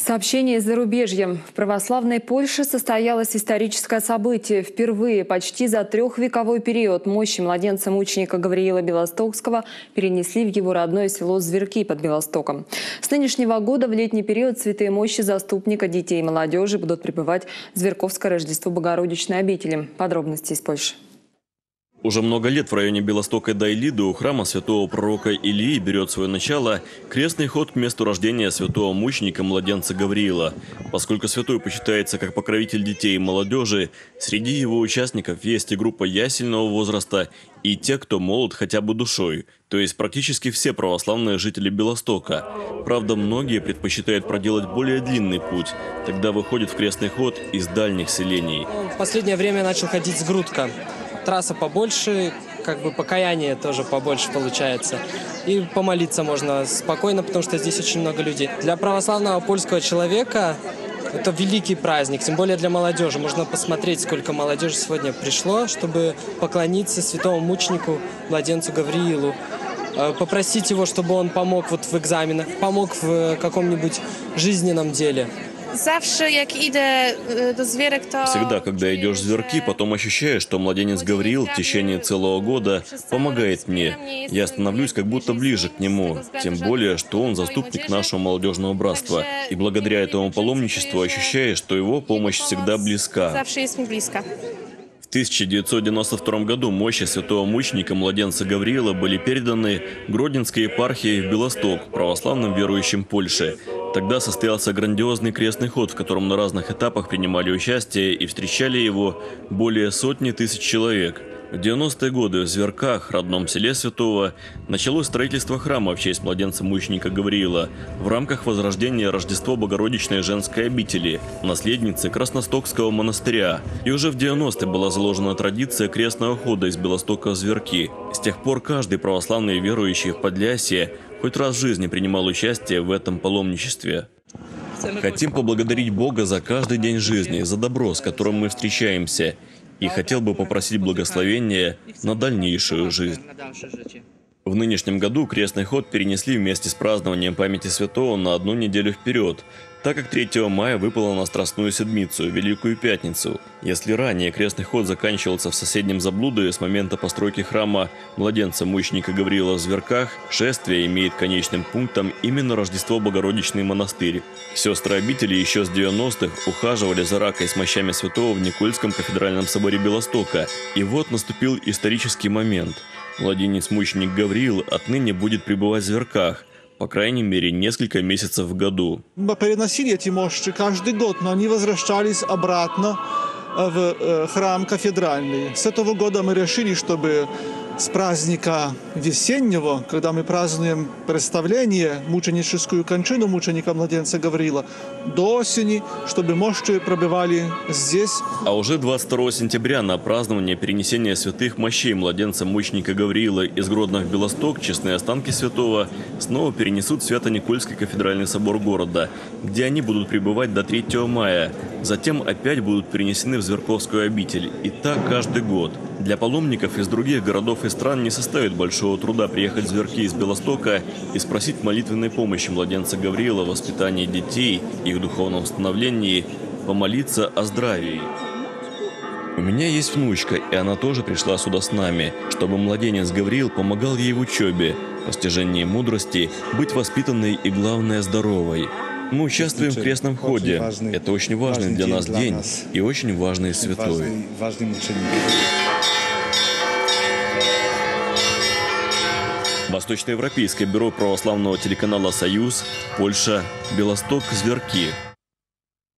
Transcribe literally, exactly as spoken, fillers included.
Сообщение из зарубежья. В православной Польше состоялось историческое событие. Впервые почти за трехвековой период мощи младенца-мученика Гавриила Белостокского перенесли в его родное село Зверки под Белостоком. С нынешнего года в летний период святые мощи заступника детей и молодежи будут пребывать в Зверковское Рождество Богородичной обители. Подробности из Польши. Уже много лет в районе Белостока Дайлиды у храма святого пророка Илии берет свое начало крестный ход к месту рождения святого мученика младенца Гавриила. Поскольку святой почитается как покровитель детей и молодежи, среди его участников есть и группа ясельного возраста, и те, кто молод хотя бы душой, то есть практически все православные жители Белостока. Правда, многие предпочитают проделать более длинный путь, тогда выходят в крестный ход из дальних селений. В последнее время я начал ходить с Грудка. Трасса побольше, как бы покаяние тоже побольше получается. И помолиться можно спокойно, потому что здесь очень много людей. Для православного польского человека это великий праздник, тем более для молодежи. Можно посмотреть, сколько молодежи сегодня пришло, чтобы поклониться святому мученику, младенцу Гавриилу. Попросить его, чтобы он помог вот в экзаменах, помог в каком-нибудь жизненном деле. Всегда, когда идешь в Зверки, потом ощущаешь, что младенец Гавриил в течение целого года помогает мне. Я становлюсь как будто ближе к нему. Тем более, что он заступник нашего молодежного братства. И благодаря этому паломничеству ощущаешь, что его помощь всегда близка. В тысяча девятьсот девяносто втором году мощи святого мученика младенца Гавриила были переданы Гродненской епархии в Белосток, православным верующим Польши. Тогда состоялся грандиозный крестный ход, в котором на разных этапах принимали участие и встречали его более сотни тысяч человек. В девяностые годы в Зверках, родном селе святого, началось строительство храма в честь младенца-мученика Гавриила в рамках возрождения Рождества Богородичной женской обители, наследницы Красностокского монастыря. И уже в девяностые была заложена традиция крестного хода из Белостока в Зверки. С тех пор каждый православный верующий в Подлясье хоть раз в жизни принимал участие в этом паломничестве. Хотим поблагодарить Бога за каждый день жизни, за добро, с которым мы встречаемся. И хотел бы попросить благословения на дальнейшую жизнь. В нынешнем году крестный ход перенесли вместе с празднованием памяти святого на одну неделю вперед, так как третьего мая выпало на Страстную Седмицу, Великую Пятницу. Если ранее крестный ход заканчивался в соседнем Заблудове с момента постройки храма младенца-мученика Гавриила в Зверках, шествие имеет конечным пунктом именно Рождество Богородичный монастырь. Сестры обители еще с девяностых ухаживали за ракой с мощами святого в Никольском кафедральном соборе Белостока. И вот наступил исторический момент. Младенец-мученик Гавриил отныне будет пребывать в Зверках, по крайней мере, несколько месяцев в году. Мы переносили эти мощи каждый год, но они возвращались обратно в храм кафедральный. С этого года мы решили, чтобы с праздника весеннего, когда мы празднуем представление, мученическую кончину мученика младенца Гавриила, до осени, чтобы мощи пробывали здесь. А уже двадцать второго сентября на празднование перенесения святых мощей младенца-мученика Гавриила из Гродно в Белосток честные останки святого снова перенесут в Свято-Никольский кафедральный собор города, где они будут пребывать до третьего мая. Затем опять будут перенесены в Зверковскую обитель. И так каждый год. Для паломников из других городов и стран не составит большого труда приехать в Зверки из Белостока и спросить молитвенной помощи младенца Гавриила в воспитании детей, их духовном становлении, помолиться о здравии. У меня есть внучка, и она тоже пришла сюда с нами, чтобы младенец Гавриил помогал ей в учебе, постижении мудрости, быть воспитанной и, главное, здоровой. Мы участвуем в крестном ходе. Это очень важный для нас день и очень важный святой. Восточноевропейское бюро православного телеканала «Союз», Польша, Белосток, Зверки.